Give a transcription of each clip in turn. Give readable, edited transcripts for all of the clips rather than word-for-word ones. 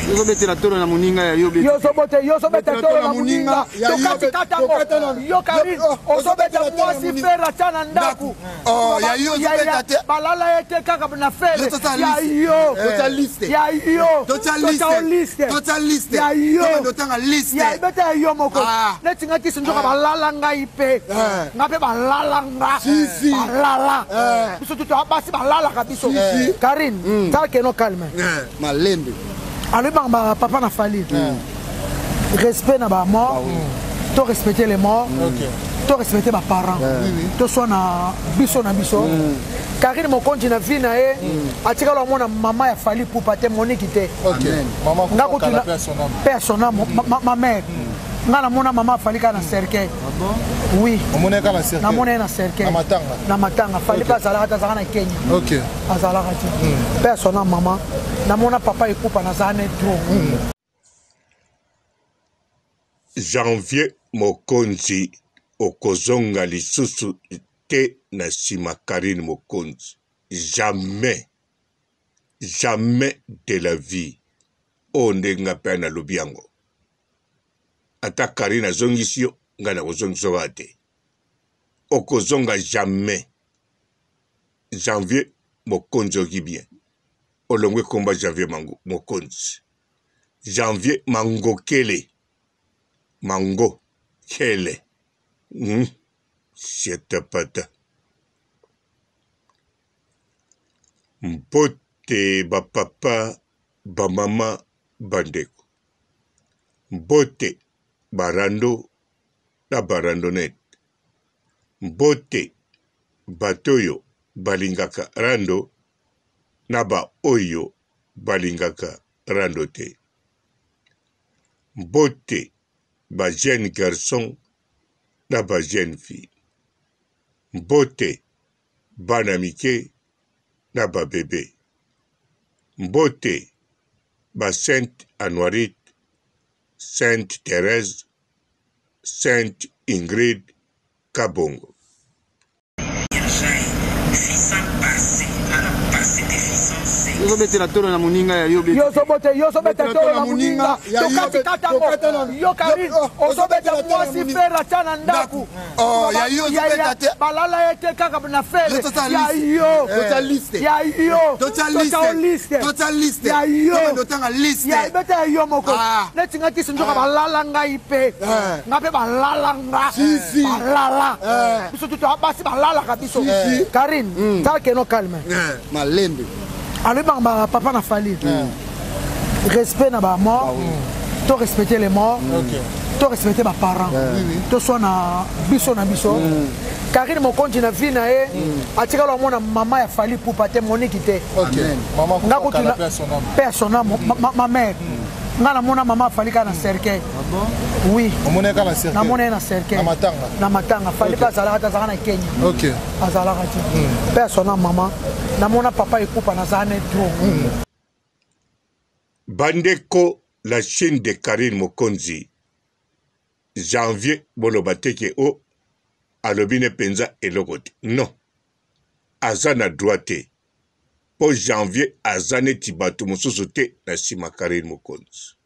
Yo bete la tolo na muninga ya yo bete. Yo so bete tolo na muninga. Yo kati kata mo. Yo Karine. Oso bete mwasi fera chana ndaku. Oh, ya yo bete. Balala yete kaka na fere. Ya yo. Totaliste. Ya yo. Totaliste. Totaliste. Ya yo. Totanga liste. Ya bete yo moko. Neti ngati sinjoka balala ngai pe. Ngape balala nga. Si. Balala. Biso tuto abasi balala kabiso. Karine, ça que no calme. Malembe. Allez ba papa na fali. Respect na ba mort. To respecter les morts. To respecter ba parents. To so na biso na biso. Karine mo konti na vie na e. Atika lo mona mama ya fali pour pate Monique te. Maman ko kala personnellement ma mère. Ngana mona mama fali kana cercueil. Oui. Omone kana cercueil. Na mona na cercueil. Na matanga fali pas zala ta zana Kenya. OK. Azala kati. Personnellement maman na mona papa ekupa na zana trop. Janvier Mokonzi okozonga lisusu te na sima Karine Mokonzi. Jamais de la vie ondenga pe na lobiango. Ata Karine azongisi yo nga na kozongisa wate. Okozonga jamais. Janvier Mokonzi oki bien. Olongwe komba Janvier Mokonzi. Janvier Mangokele. Mango Kele. C'est pata. Mbote ba papa ba mama bandeko. Mbote barando na barandonet. Mbote batoyo balingaka rando na ba oyo balingaka rando te. Mbote ba jeune garçon na ba jeune fille. Mbote bana mike na ba bébé. Mbote ba Sainte Anoirite, Sainte Thérèse, Sainte Ingrid Kabongo. Yo bete la tolo na muninga ya yo bete. Yo so bete tolo na muninga. Yo kati kata mo. Yo Karine. Oso bete mwasi fera chana ndaku. Oh, ya yo bete. Balala yete kaka na fere. Ya yo. Totaliste. Ya yo. Totaliste. Totaliste. Ya yo. Totanga liste. Ya bete yo moko. Neti ngati sinjoka balala ngai pe. Ngape balala nga. Si. Balala. Biso tuto abasi balala kabiso. Karine, ça que no calme. Malembe. Allez ba papa na fali. Respect na ba mort. To respecter les morts. To respecter ba parents. To so na biso na biso. Karine mo konti na vie na e. Atika lo mona mama ya fali pour pate Monique te. Maman ko kala personnellement ma mère. Ngana mona mama fali kana cercueil. Oui. Omone kana cercueil. Na mona na cercueil. Na matanga fali pas zala ta zana Kenya. OK. Azala kati. Personnellement maman na mona papa ekupa na zana trop. Bandeko la chaîne de Karine Mokonzi. Janvier bolobateke o alobine penza elokote. Non. Azana droite. Po Janvier azane tibatu mususu te na sima Karine Mokonzi.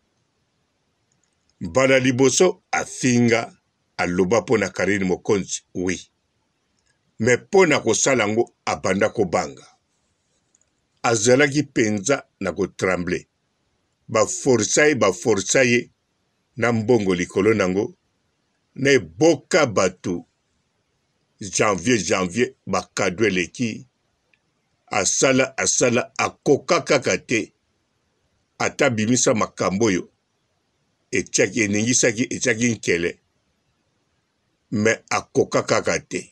Bala liboso afinga aloba po na Karine Mokonzi, oui. Me po na kosala ngo abanda ko banga. Azalaki penza na ko tremble. Ba forsaye na mbongo likolo nango na boka batu. Janvier bakadwe leki. Asala akoka kakate. Ata bimisa makamboyo. Etiaki eningisaki etiaki nkele. Me akoka kakate.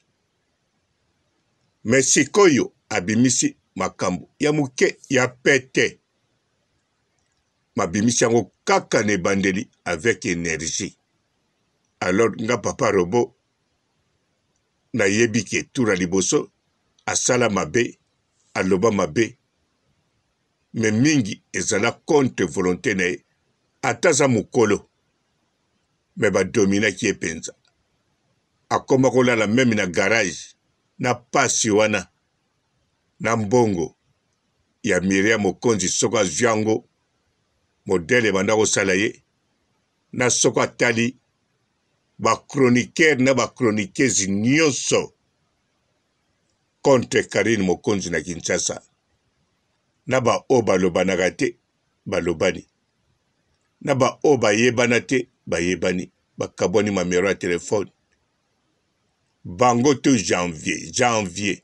Me sikoyo abimisi makambo. Ya muke ya pete. Mabimisi yango kaka ne bandeli avec énergie. Alors nga papa robo na yebi ke tura liboso asala mabe aloba mabe me mingi ezala contre volonté na ye ataza mukolo me ba domina ki epenza akoma kolala meme na garage na pasi wana na mbongo ya Miriam Mokonzi soko azwiango modele banda kosala ye na soko atali bachroniqueur na bachroniqueuse nyonso contre Karine Mokonzi na Kinshasa na baoyo balobanaka te balobani na baoyo bayebana te bayebani bakabwani mamero ya telefone bango to janvier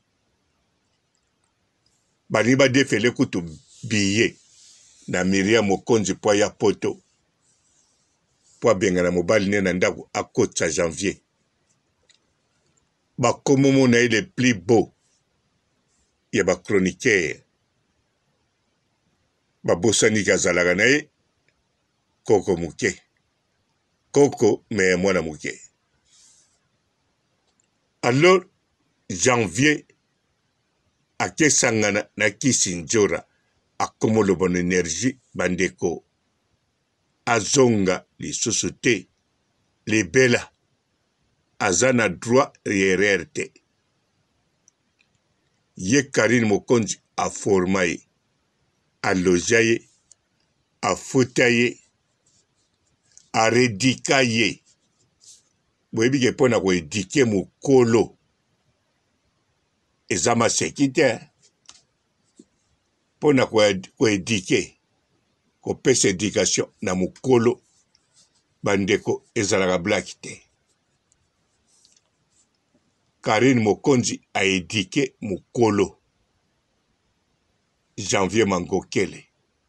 balingi badefele kutu biye na Miriam Mokonzi po ya poto po abengana mobali ne na ndako akotisa janvier bakomomo na ye le plus beau ya bachroniqueur babosani kazalaka na ye koko muke koko me mwana muke. Alors janvier akesangana na Kisi Njora akomoloba na énergie bandeko azonga lisusu te libela aza na droit yerere te ye Karine Mokonzi aforma ye aloja ye afuta ye aredika ye boyebi ke mpo na koedike mokolo eza maseki te mpo na koedike kopesa éducation na mokolo bandeko ezalaka blaki te. Karine Mokonzi aedike mokolo Janvier Mangokele.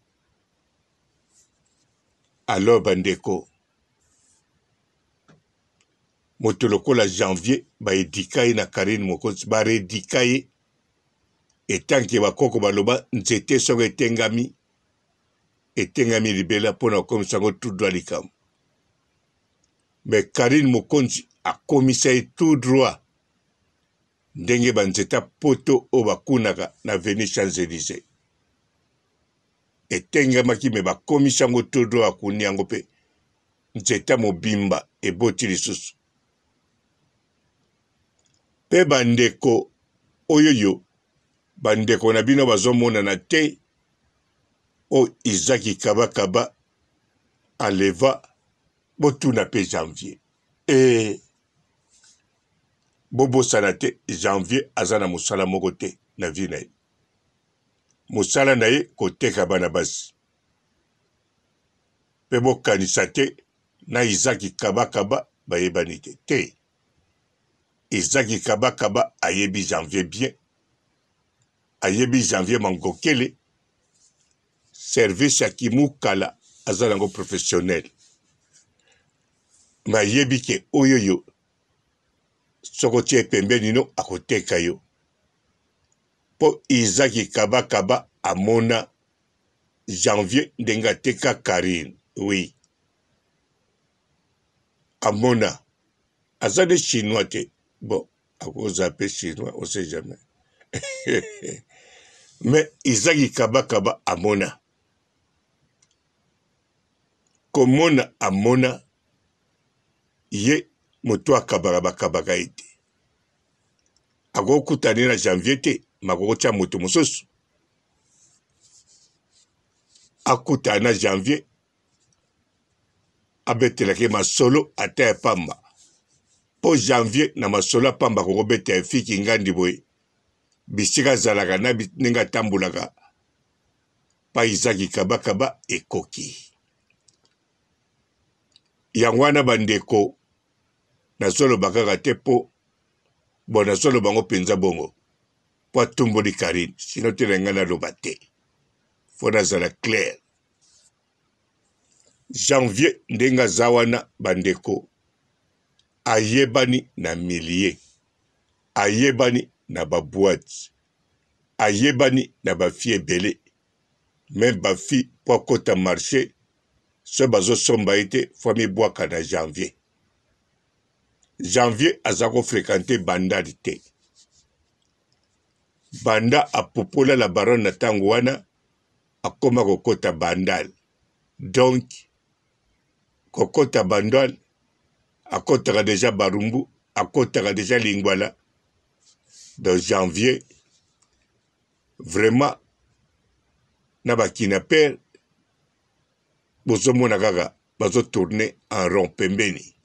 Alors bandeko moto lokola Janvier baedika ye na Karine Mokonzi baredika ye etanke bakoko baloba nzete soko etengami libela mpona kokomisa yango tout droit likambo. Mais Karine Mokonzi akomisa ye tout droit ndenge banzeta poto oyo bakunaka na Avenue Champs-Élysées etengamaki me bakomisa yango tout droit akuni yango mpe nzeta mobimba eboti lisusu. Mpe bandeko oyoyo bandeko na bino bazomonana te o Isaki Kabakaba aleva botuna pe Janvier bobosana te Janvier aza na mosala moko te na vie na ye mosala na ye koteka bana basi mpe bokanisa te na Isaki Kabakaba bayebani te Isaki Kabakaba ayebi Janvier bien ayebi Janvier Mangokele service ya kimukala aza nango professionnel ma yebi ke oyoyo soko tie pembeni no akoteka yo po Isaki Kabakaba amona Janvier ndenge ateka Karine oui amona aza de chinois te bon akoza pe chinois on sait jamais mais Isaki Kabakaba amona komona amona ye moto akabaka bakabaka ete akokutani na Janvier te makokotya moto mosusu akutana na Janvier abetelaki masolo ata ya pamba po Janvier na masolo apamba kokobeta efiki ngandi boye bisika azalaka na ndenge atambulaka pa Isaki Kabakaba ekoki yango wana bandeko nazoloba kaka te po bon nazoloba ngo mpenza bongo po atumboli Karine sino te na ngai naloba te fo nazala clair. Janvier ndenge aza wana bandeko ayebani na milie ayebani na baboite ayebani na bafi ebele même bafi po akota marché so bazosomba ye te fo mibwaka na Janvier. Janvier aza kofréquente bandali te banda apopola la baronne na ntango wana akoma kokota bandal donc kokota bandal akotaka deja barumbu akotaka deja lingwala donc Janvier vraiment na bakinaper bozomona kaka bazotourne en rond pembeni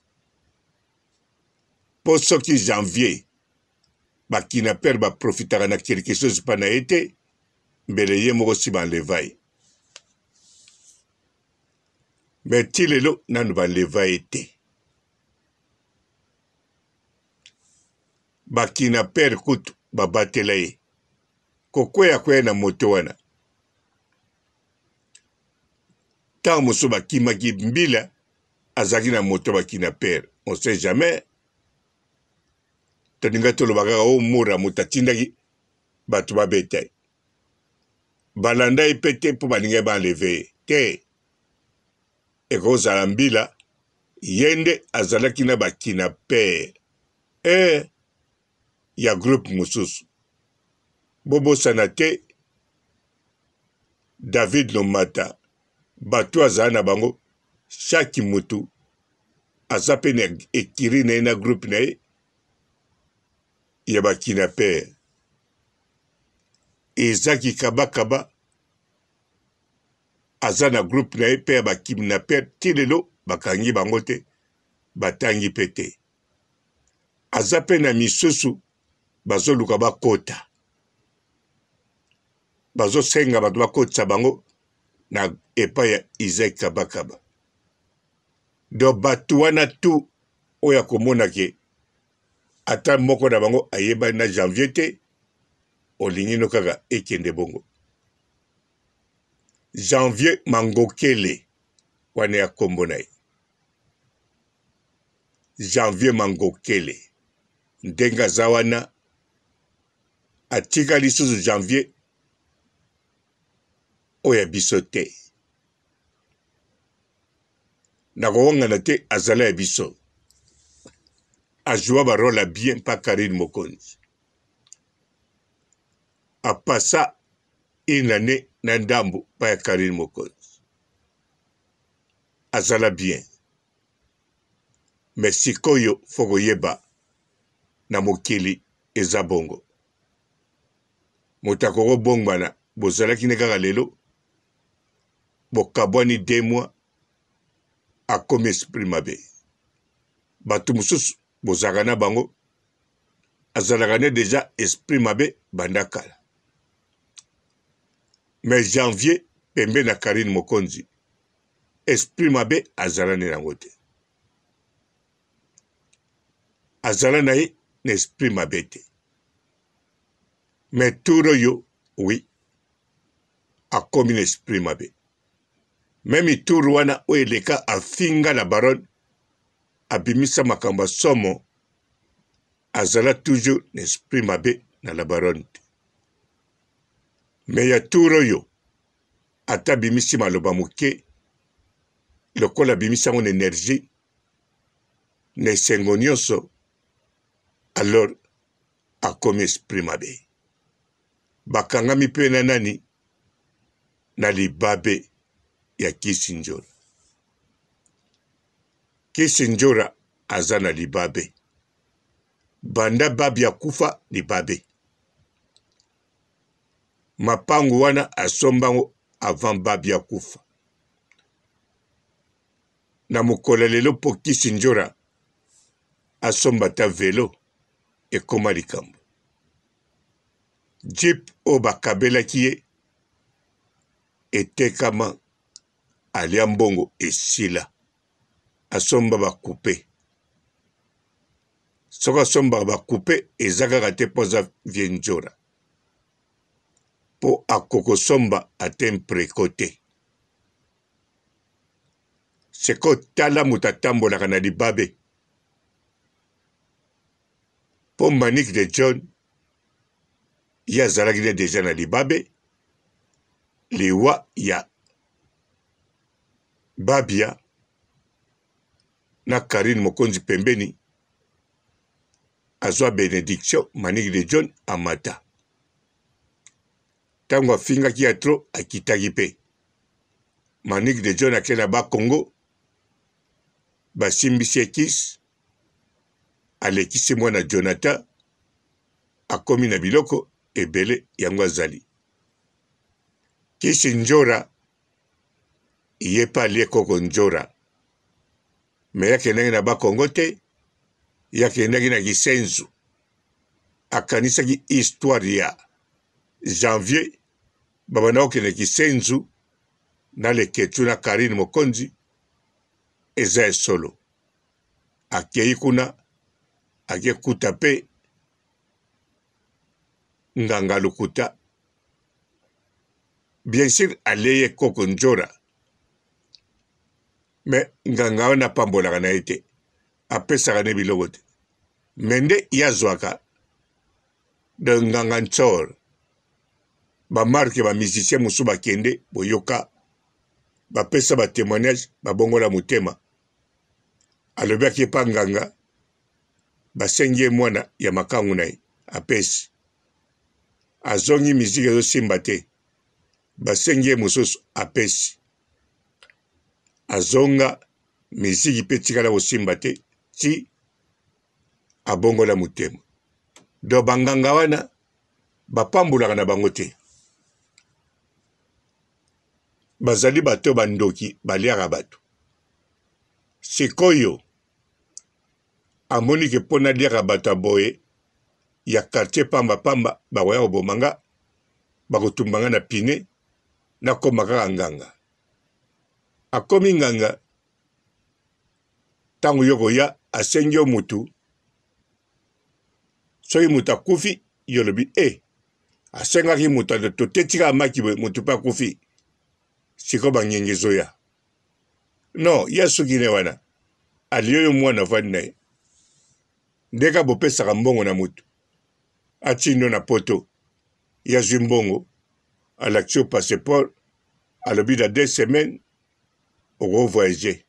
mpo soki janvier bakinaper baprofitaka na quelque chose mpa na ye te mbele ye moko si banleva ye me ti lelo nanu banleva ye te bakinaper kutu babatela ye kokwea na moto wana ntango mosusu bakimaki mbila azalaki na moto bakinaper on sait jamais toninga toloba kaka omura moto atindaki bato babeta ye balanda ye mpe te mpo baningai banleve ye te ekozala mbila ye nde azalaki na bakinaper ya groupe mosusu bobosana te David Lomata bato azala na bango chaque mutu aza mpe na ekiri na ye na groupe na ye ya bakinaper ezaki kabakaba aza na groupe na ye mpe ya bakinaper ti lelo bakangi bango te batangi mpe te aza mpe na misusu bazoluka bakota bazosenga bato bakotisa bango na epai ya Isaac Kabakaba do bato wana tu oyo akomonake ata moko na bango ayebani na janvier te olingi no kaka ekende bongo Janvier Mangokele wana ya kombo na ye Janvier Mangokele ndenge aza wana atikali lisusu Janvier oyo ya biso te nakowongana te azala ya biso ajoua barole bien mpa Karine Mokonzi apasa une année na ndambo mpa ya Karine Mokonzi azala bien me sikoyo fo koyeba na mokili eza bongo moto akokobongwana bozalaki ne kaka lelo bokabwani 2 mois akomi esprit mabe bato mosusu bozalaka na bango azalaka ne deja esprit mabe banda kala me janvier pembe na Karine Mokonzi esprit mabe azala ne nango te azala na ye na esprit mabe te me turo yo oui akomi na esprit mabe meme turu wana oyo eleka afinga na baron abimisa makambo somo azala toujours na esprit mabe na la baron te me ya turu oyo ata bimisi maloba moke lokola bimisa ngo na énergie na esengo nyonso alors akomi esprit mabe bakangami mpe na nani na libabe ya Kisinjora Kisinjora aza na libabe banda babi ya kufa libabe mapangu wana asombango avant babi ya kufa na mokolo lelo po Kisinjora asomba ta velo ekoma likambo jeep o bakabelaki ye etekama alia mbongo esila asomba bakupe soka asomba bakupe ezakaka te mpo aza vie Njora mpo akokosomba ate mpreko te seko tala moto atambolaka na libabe mpo Manique de John ye azalaki ne deja na libabe liwa ya Babia na Karine Mokonzi pembeni azwa bénédiction Manique de John amata tango afingaki ya tro akitaki pe Manique de John akena ba Congo basimbisi ekisi alekisi mwana Jonathan akomi na biloko ebele yango azali Kisinjora ye pa lie koko njora me yakendaki na bakongo te yakendaki na Gisenzu akanisaki histoire ya janvier babanda kokende Gisenzu na Leketu na Karine Mokonzi eza esolo akei kuna akekuta pe nganga lukuta bien sûr aleye koko njora me nganga wana pambolaka na ye te apesaka ne biloko te me nde ye azwaka de nganga ntsor bamarke bamusicien mosusu bakende boyoka bapesa batémoignage babongola motema alobi akepa nganga basengi ye mwana ya makangu na ye apesi azongi miziki ezosimba te basengi ye mosusu apesi azonga miziki mpe tikala kosimba te ti abongola motema do banganga wana bapambulaka na bango te bazali bato bandoki baliaka bato sikoyo amoni ke mpona liaka bato aboye ya quartier pamba bakoya kobomanga bakotumbanga na pine nakoma kaka nganga akomi nganga ntango yo koya asengi yo mutu soki mutu akufi yo lobi asengaki mutu ade totetika amaki mutu mpe akufi siko bangenge ezoya no ya soki ne wana aliyo yo mwana vandi na ye ndeka bopesaka mbongo na mutu atindo na poto yazwi mbongo alakisi yo passeport alobi da 2 semaines okovoyage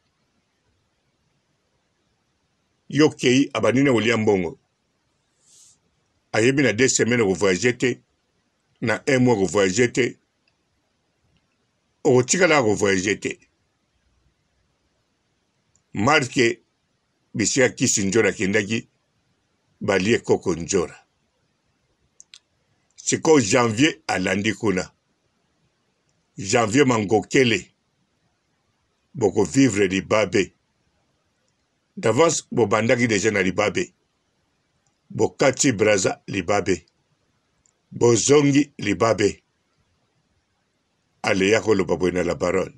yo kei abanini kolia mbongo ayebi na 2 semaines okovoyage te na 1 mois okovoyage te okotikala kovoyage te marke bisika kisi njora akendaki balie koko njora siko janvier alandi kuna janvier mangokele boko vivre libabe d'avance bobandaki deja na libabe bokati braza libabe bozongi libabe aleya koloba boye na la baronne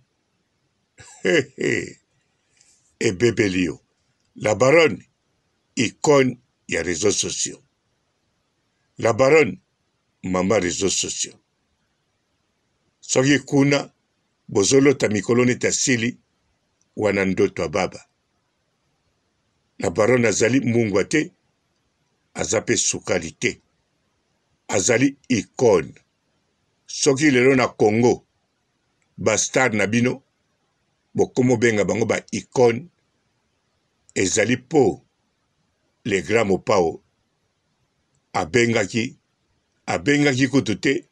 ebebeli yo la baronne icône ya réseaux sociaux la baronne mama réseaux sociaux soki kuna bozolota mikolo neti asili wana ndoto ya baba la baronne azali mungwa te aza mpe sukali te azali icône soki lelo na Congo bastar na bino bokomo benga bango ba icône ezali po le grand Mopao abengaki kutu te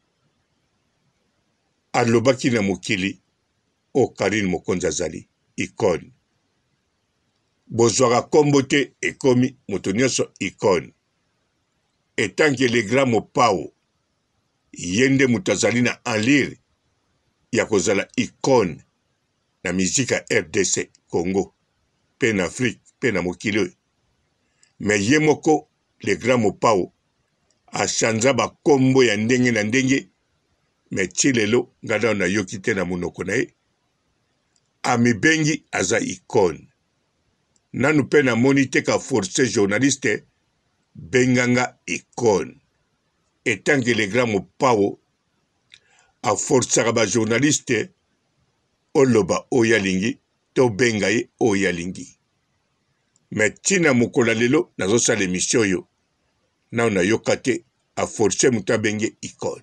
alobaki na mokili o Karine Mokonzi azali icône bozwaka kombo te ekomi moto nyonso icône etanke le grand Mopao ye nde moto azali na enlire ya kozala icône na mizika ya RDC Congo mpe na Afrique mpe na mokili oyo me ye moko le grand Mopao achanza bakombo ya ndenge na ndenge me ti lelo ngada nayoki te na monoko na ye amibengi aza icône nanu mpe namoni te ka force journaliste benganga icône etanke le grand Mopao aforçaka bajournaliste oloba oyo alingi to benga ye oyo alingi me ntina mokolo lelo nazosala emission oyo nao nayoka te aforce moto abenge icône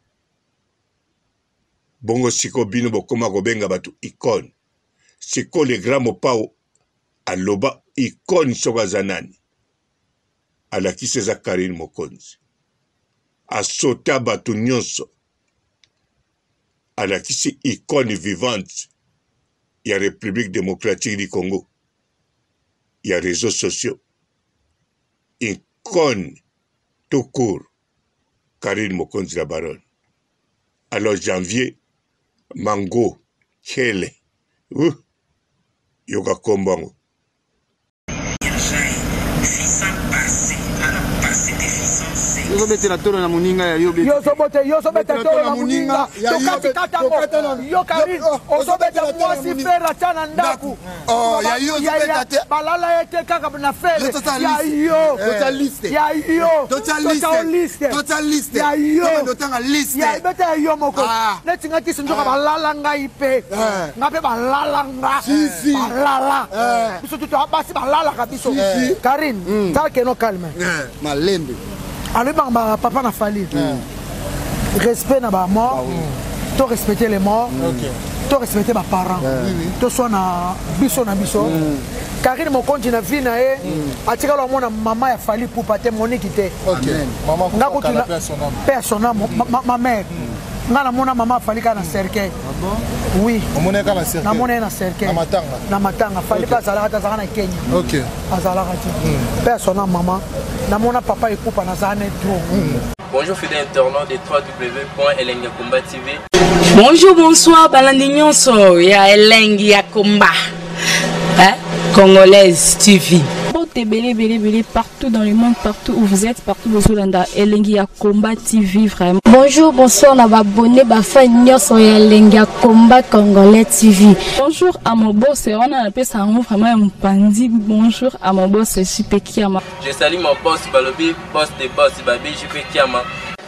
bongo siko bino bokoma kobenga bato icône siko le grand Mopao aloba icône soko aza nani alakisi eza Karine Mokonzi asota bato nyonso alakisi icône vivante ya République démocratique du Congo ya réseaux sociaux icône tout court Karine Mokonzi la baronne alors janvier mango kele yoka kombango. Yo bete la tolo na muninga ya yo bete. Yo so bete tolo na muninga. Yo kati katango. Yo Karine, oso bete mwasi fera tana ndaku. Oh, ya yo so bete te. Balala ete kaka na fere. Ya yo. Total liste. Ya yo. Total liste. Total liste. Ya yo. Total liste. Ya bete yo moko. Neti ngati sinjoka balala ngai pe. Ngape balala nga. Si. Balala. Biso tuto abasi balala kabiso. Karine, ta keno calme. Malembe. Alors, papa n'a fallu. Respect na ba mort. To respecter les morts. To respecter mes parents. To soit na biso na biso. Karine mon compte na vie na e. Atika lo mona maman a fallu pour pas témoigner te. Maman ko la personnel ma mère. Ngana mona maman fallu ka na cercueil. Oui. Omone ka na cercueil. Na mona na cercueil. Na matanga fallu pas sala ta na Kenya. OK. Azala kati. Personnel maman. Na mona papa ekupa na zane trop. Bonjour fidèles internautes de www.elengiakomba TV. Bonjour, bonsoir, balandi nyonso ya Elengiakomba. Congolaise TV. Belé partout dans le monde, partout où vous êtes, partout où vous êtes, Elengiakomba TV vraiment. Bonjour, bonsoir, on a abonné fan nyonso ya Elengiakomba Congolais TV. Bonjour à mon boss, on a appelé ça vraiment un pandi. Bonjour à mon boss, JP Kiama. Je salue mon boss Balobi, boss des boss Babi, JP Kiama.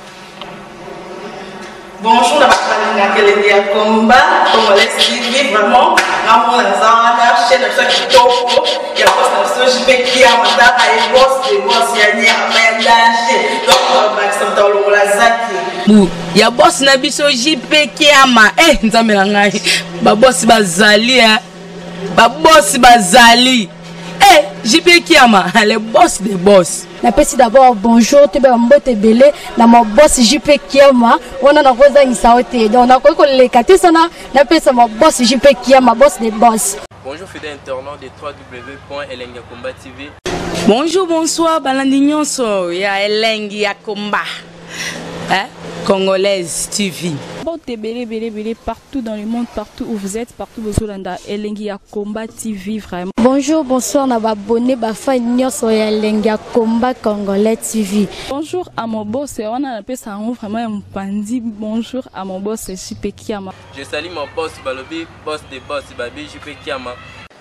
Bonjour, à Elengiakomba Congolais TV vraiment. Ramon Lazana, chaîne de ceux qui topo, il y a pas de JP Kiama, et boss des boss, il y a un danger. Donc, Maxime Talon Lazaki. Ya boss na biso JP Kiama. Nzambe na ngai. Ba boss bazali Ba boss bazali. JP Kiama, le boss des boss. Napesi d'abord bonjour, te ba mbote belé na mon boss JP Kiama. Wana na koza ngisaote. Donc na ko le katesana, napesa mon boss JP Kiama, boss des boss. Bonjour fidèles internautes de www.elengiakomba TV. Bonjour, bonsoir, balandi nyonso ya Elengiakomba. Congolaise TV. Belé partout dans le monde, partout où vous êtes, partout où vous êtes, Elengiakomba TV vraiment. Bonjour, bonsoir, on a abonné fan nyonso ya Elengiakomba Congolais TV. Bonjour à mon boss, on a appelé ça vraiment un pandi. Bonjour à mon boss, JP Kiama. Je salue mon boss Balobi, boss des boss Babi, JP Kiama.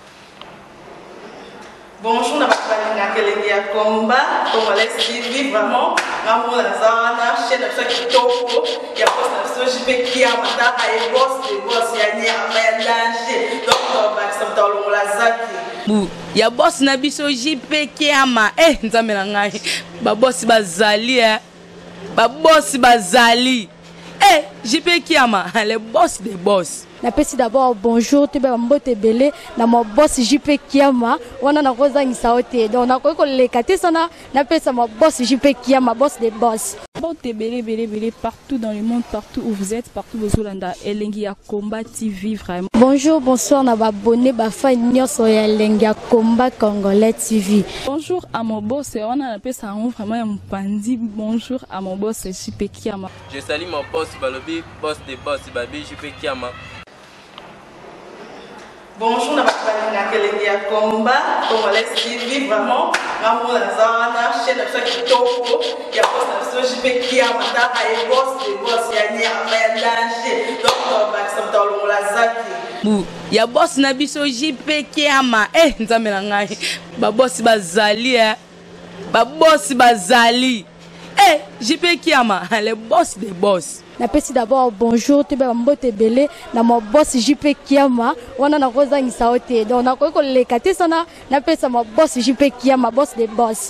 Bonjour, à Elengiakomba Congolais TV vraiment. Ramon Lazana, chaîne de ceux qui topo, il y a pas de JP Kiama, et boss des boss, il y a un danger. Donc, Maxime Talon Lazaki. Ya boss na biso JP Kiama. Nzambe na ngai. Ba boss bazali Ba boss bazali. JP Kiama, le boss des boss. Napesi d'abord bonjour, te ba mbote belé na mon boss JP Kiama. Wana na koza ngisaote. Donc na ko le katesana, napesa mon boss JP Kiama, boss des boss. Belé partout dans le monde, partout où vous êtes, partout où vous êtes, Elengiakomba TV vraiment. Bonjour, bonsoir, on a abonné fan nyonso ya Elengiakomba Congolais TV. Bonjour à mon boss, on a appelé ça vraiment un pandi. Bonjour à mon boss, JP Kiama. Je salue mon boss Balobi, boss des boss Babi, JP Kiama. Bonjour, à Elengiakomba Congolais TV vraiment. Ramon Lazana, chaîne de ceux qui topo, il y a pas de JP Kiama, et boss des boss, il y a un danger. Donc, Maxime Talon Lazaki. Ya boss na biso JP Kiama. Nzambe na ngai. Ba boss bazali Ba boss bazali. JP Kiama, le boss des boss. Napesi d'abord bonjour, te ba mbote belé na mon boss JP Kiama. Wana na koza ngisaote. Donc na ko le katesana, napesa mon boss JP Kiama, boss des boss.